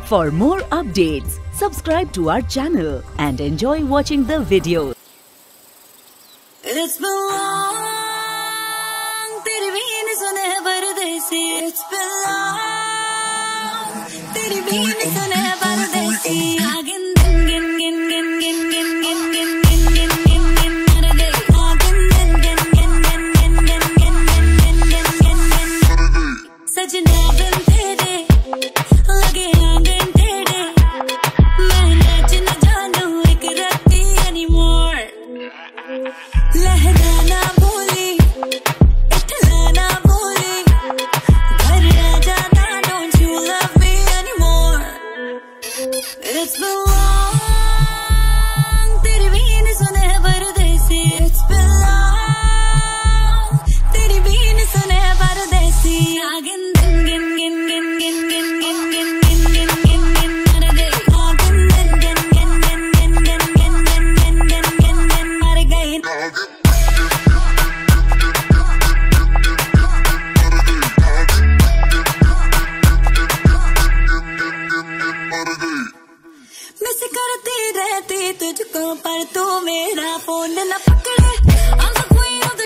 For more updates, subscribe to our channel and enjoy watching the videos. It's been long, तेरी बीन सुने परदेसी. It's been long, तेरी बीन सुने परदेसी. आगिन दिन गिन गिन गिन गिन गिन गिन गिन गिन गिन गिन गिन मर गई. आगिन दिन गिन गिन गिन गिन गिन गिन गिन गिन गिन गिन गिन सजना बिन तेरे लगे आंगन टेढ़े. मैं नाच न जानू एक रत्ती anymore. लहराना बोली इठलाना बोली घर आ जाना. Don't you love me anymore? It's been long, तेरी बीन सुने परदेसी. It's been long, तेरी बीन सुने परदेसी. आगिन दिन गिन गिन गिन गिन गिन गिन गिन गिन गिन गिन गिन मर गई. आगिन दिन गिन गिन गिन गिन गिन गिन गिन गिन गिन गिन गिन मर गई. मिस करती रहती तुझको पर तू मेरा फोन न पकड़े.